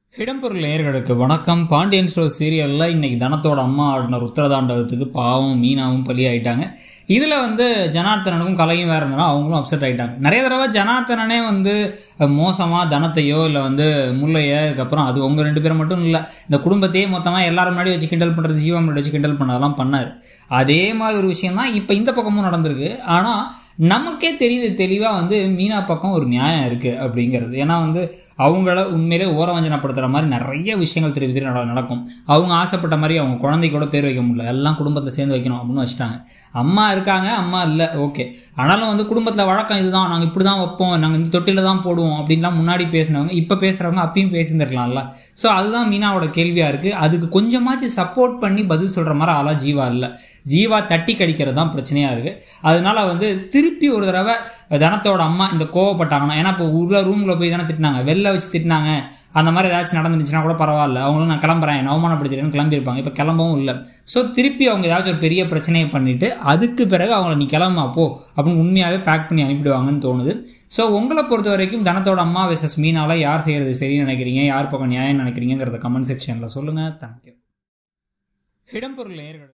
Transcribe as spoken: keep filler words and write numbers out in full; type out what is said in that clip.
இடம்பொருள் நேயர்களுக்கு வணக்கம். பாண்டியன் ஸ்டோர் சீரியலில் இன்றைக்கி தனத்தோட அம்மா ஆடின ருத்ரதாண்டவத்துக்கு பாவம் மீனாவும் பலி ஆகிட்டாங்க. இதில் வந்து ஜனார்த்தனனுக்கும் கலையும் வேறு இருந்தாலும் அவங்களும் அப்செட் ஆகிட்டாங்க. நிறைய தடவை ஜனார்த்தனனே வந்து மோசமாக தனத்தையோ இல்லை வந்து முல்லையோ இதுக்கப்புறம் அது உங்கள் ரெண்டு பேரும் மட்டும் இல்லை, இந்த குடும்பத்தையே மொத்தமாக எல்லாரும் முன்னாடி வச்சு கிண்டல் பண்ணுறது, ஜீவா முன்னாடி வச்சு கிண்டல் பண்ணதெல்லாம் பண்ணார். அதே மாதிரி ஒரு விஷயம் தான் இப்போ இந்த பக்கமும் நடந்திருக்கு. ஆனால் நமக்கே தெரியுது தெளிவாக வந்து மீனா பக்கம் ஒரு நியாயம் இருக்குது அப்படிங்கிறது. ஏன்னா வந்து அவங்கள உண்மையிலே ஓரவஞ்சனப்படுத்துகிற மாதிரி நிறைய விஷயங்கள் திருப்பி திருப்பி நடக்கும். அவங்க ஆசைப்பட்ட மாதிரி அவங்க குழந்தைக்கு கூட பேர் வைக்க முடியல, எல்லாம் குடும்பத்தில் சேர்ந்து வைக்கணும் அப்படின்னு வச்சுட்டாங்க. அம்மா இருக்காங்க, அம்மா இல்லை, ஓகே. ஆனாலும் வந்து குடும்பத்தில் வழக்கம் இதுதான், நாங்கள் இப்படி தான் வைப்போம், நாங்கள் இந்த தொட்டியில் தான் போடுவோம் அப்படின்லாம் முன்னாடி பேசினவங்க இப்போ பேசுகிறவங்க அப்பயும் பேசியிருந்துருக்கலாம்ல. ஸோ அதுதான் மீனாவோட கேள்வியாக இருக்குது. அதுக்கு கொஞ்சமாச்சு சப்போர்ட் பண்ணி பதில் சொல்கிற மாதிரி ஆளா ஜீவா இல்லை. ஜீவா தட்டி கடிக்கிறது தான் பிரச்சனையாக இருக்குது. அதனால வந்து திருப்பி ஒரு தடவை தனத்தோட அம்மா இந்த கோவப்பட்டாங்கன்னா, ஏன்னா இப்போ உள்ள ரூமில் போய் தானே திட்டினாங்க, வெளில வச்சு திட்டினாங்க, அந்த மாதிரி ஏதாச்சும் நடந்துச்சுன்னா கூட பரவாயில்ல, அவங்களும் நான் கிளம்புறேன் என்ன அவமானப்படுத்திடுறேன்னு கிளம்பியிருப்பாங்க. இப்போ கிளம்பவும் இல்லை. ஸோ திருப்பி அவங்க ஏதாச்சும் ஒரு பெரிய பிரச்சனையை பண்ணிவிட்டு அதுக்கு பிறகு அவங்கள நீ கிளம்பா போ அப்படின்னு உண்மையாகவே பேக் பண்ணி அனுப்பிடுவாங்கன்னு தோணுது. ஸோ உங்களை பொறுத்த வரைக்கும் தனத்தோட அம்மா வெர்சஸ் மீனால யார் செய்கிறது சரின்னு நினைக்கிறீங்க, யார் பக்கம் நியாயம் நினைக்கிறீங்கிறத கமெண்ட் செக்ஷனில் சொல்லுங்கள். தேங்க்யூ. இடம்பொருள் நேயர்கள்.